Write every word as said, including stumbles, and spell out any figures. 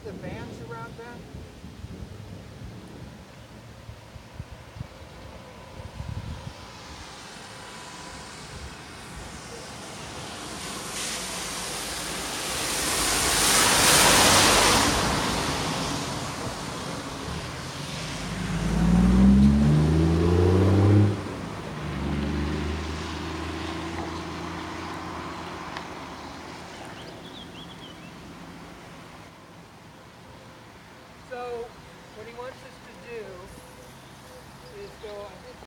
the vans around that? So what he wants us to do is go, I think